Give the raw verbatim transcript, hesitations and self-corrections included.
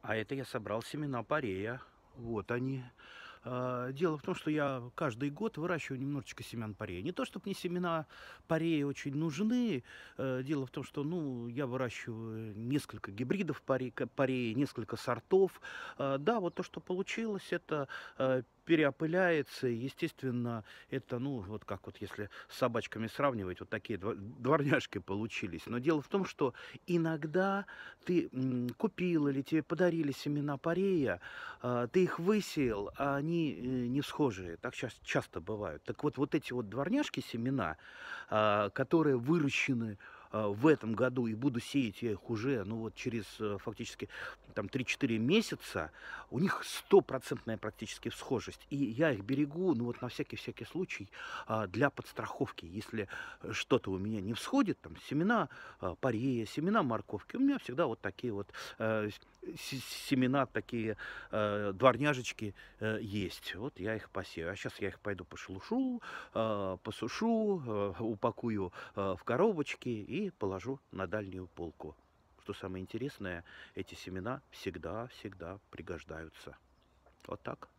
А это я собрал семена парея. Вот они. А, Дело в том, что я каждый год выращиваю немножечко семян парея. Не то, чтобы мне семена парея очень нужны. э, Дело в том, что, ну, я выращиваю несколько гибридов паре- ка- парея, несколько сортов. А, Да, вот то, что получилось, это э, переопыляется. и, Естественно, это, ну, вот как вот если с собачками сравнивать, вот такие дво- дворняжки получились. Но дело в том, что иногда ты м, купил или тебе подарили семена парея, а, ты их высеял, а они, э, не схожие. Так щас часто бывают. Так вот, вот эти вот дворняжки семена, а, которые выращены, а, в этом году, и буду сеять я их уже, ну, вот через, э, фактически, там три-четыре месяца, у них стопроцентная практически схожесть. И я их берегу, ну, вот на всякий-всякий случай, а, для подстраховки. Если, э, что-то у меня не всходит, там семена, а, парея, семена морковки, у меня всегда вот такие вот, э, с семена такие, э, дворняжечки, э, есть. Вот я их посею. А сейчас я их пойду пошелушу, а, посушу, э, упакую, э, в коробочки и положу на дальнюю полку. Что самое интересное, эти семена всегда-всегда пригождаются. Вот так.